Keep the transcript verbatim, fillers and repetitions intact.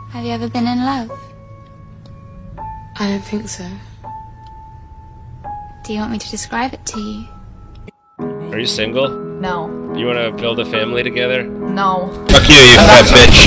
Have you ever been in love? I don't think so. Do you want me to describe it to you? Are you single? No. You want to build a family together? No. Fuck you, you fat bitch.